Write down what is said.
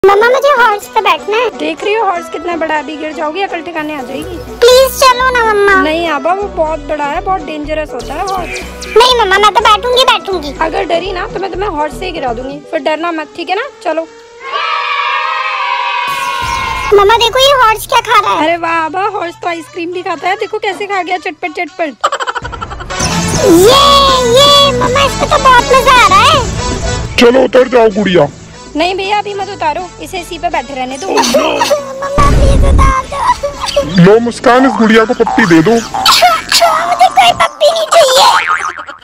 मम्मा मुझे हॉर्स पे बैठना है। देख रही हो हॉर्स कितना बड़ा है, अभी गिर जाओगी, अकल ठिकाने आ जाएगी। प्लीज चलो ना मम्मा। नहीं आबा, वो बहुत बड़ा है, बहुत डेंजरस होता है हॉर्स। नहीं मम्मा, मैं तो बैठूंगी। अगर डरी ना तो मैं तुम्हें हॉर्स से ही गिरा दूंगी, फिर डरना मत, ठीक है ना? चलो। मम्मा देखो ये हॉर्स क्या खा रहा है। अरे वाह आबा, हॉर्स तो आइसक्रीम भी खाता है, देखो कैसे खा गया, चटपट चटपट। ये मम्मा, इसको तो बहुत मजा आ रहा है। चलो उतर जाओ गुड़िया। नहीं भैया अभी मत उतारो, इसे इसी पे बैठे रहने दो। मम्मा प्लीज उतार दो। लो मुस्कान, इस गुड़िया को पप्पी दे दो। मुझे कोई पप्पी नहीं चाहिए।